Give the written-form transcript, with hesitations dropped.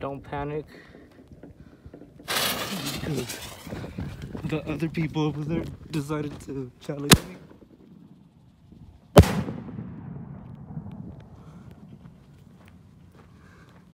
don't panic. Because the other people over there decided to challenge me.